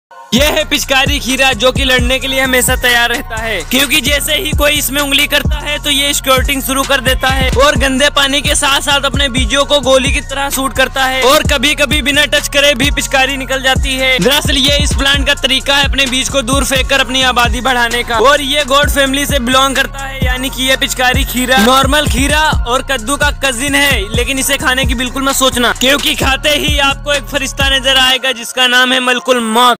यह है पिचकारी खीरा, जो कि लड़ने के लिए हमेशा तैयार रहता है, क्योंकि जैसे ही कोई इसमें उंगली करता है तो ये स्क्वार्टिंग शुरू कर देता है और गंदे पानी के साथ साथ अपने बीजों को गोली की तरह शूट करता है और कभी कभी बिना टच करे भी पिचकारी निकल जाती है। दरअसल ये इस प्लांट का तरीका है अपने बीज को दूर फेंक कर अपनी आबादी बढ़ाने का, और ये गोड फैमिली से बिलोंग करता है, यानी कि ये पिचकारी खीरा नॉर्मल खीरा और कद्दू का कजिन है। लेकिन इसे खाने की बिल्कुल मत सोचना, क्योंकि खाते ही आपको एक फरिश्ता नजर आएगा जिसका नाम है मलकुल मौत।